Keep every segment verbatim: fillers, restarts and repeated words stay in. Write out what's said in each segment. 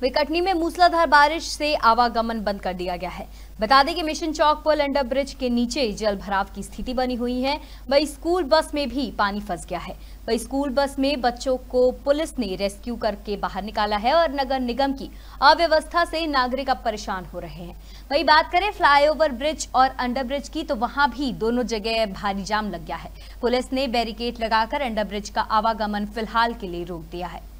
वहीं कटनी में मूसलाधार बारिश से आवागमन बंद कर दिया गया है। बता दें कि मिशन चौक पुल अंडर ब्रिज के नीचे जल भराव की स्थिति बनी हुई है। वहीं स्कूल बस में भी पानी फंस गया है। वहीं स्कूल बस में बच्चों को पुलिस ने रेस्क्यू करके बाहर निकाला है और नगर निगम की अव्यवस्था से नागरिक अब परेशान हो रहे हैं। वहीं बात करें फ्लाईओवर ब्रिज और अंडर ब्रिज की, तो वहां भी दोनों जगह भारी जाम लग गया है। पुलिस ने बैरिकेड लगाकर अंडर ब्रिज का आवागमन फिलहाल के लिए रोक दिया है।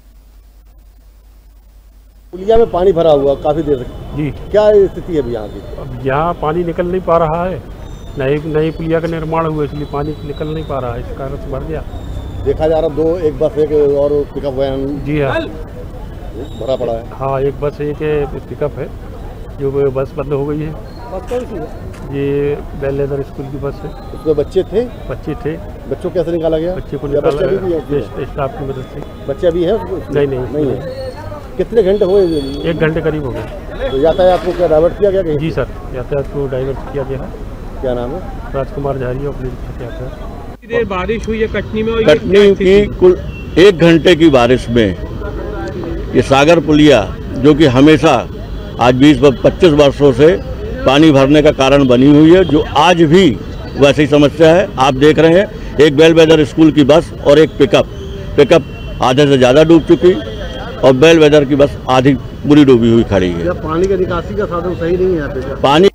पुलिया में पानी भरा हुआ काफी देर तक जी, क्या स्थिति है अभी यहाँ की? अब यहाँ पानी निकल नहीं पा रहा है। नई नई पुलिया का निर्माण हुआ इसलिए पानी निकल नहीं पा रहा है, इस कारण से भर गया। देखा जा रहा दो एक बस एक और पिकअप वैन जी हाँ, भरा पड़ा है। हाँ एक बस एक पिकअप है, जो बस बंद हो गई है। बस कौन सी है? ये बेल लेदर स्कूल की बस है। उसमें बच्चे थे? बच्चे थे। बच्चों कैसे निकाला गया? बच्चे को निकाला गया स्टाफ की मदद से। बच्चे अभी है? नहीं नहीं नहीं है। कितने घंटे हुए? एक घंटे करीब हो गए। तो यातायात को क्या डाइवर्ट किया गया? जी सर, यातायात को डाइवर्ट किया गया है। क्या नाम है? राजकुमार झारी और पुलिस देर बारिश हुई है कटनी में। कटनी की कुल एक घंटे की बारिश में ये सागर पुलिया, जो कि हमेशा आज बीस पच्चीस वर्षों से पानी भरने का कारण बनी हुई है, जो आज भी वैसी समस्या है। आप देख रहे हैं एक बेल वेदर स्कूल की बस और एक पिकअप पिकअप आधे से ज़्यादा डूब चुकी और बेल वेदर की बस आधी पूरी डूबी हुई खड़ी है। पानी का निकासी का साधन सही नहीं है यहाँ पे? पानी